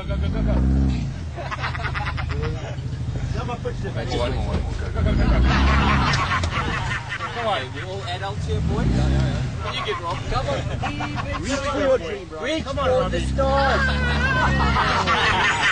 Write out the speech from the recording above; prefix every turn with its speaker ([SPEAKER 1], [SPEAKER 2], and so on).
[SPEAKER 1] go. Come on, push the bench.
[SPEAKER 2] One more.
[SPEAKER 1] Come on, we're all adults here, boys. Yeah. You get Rob. Come on. Reach for your dream, bro. Reach for the stars.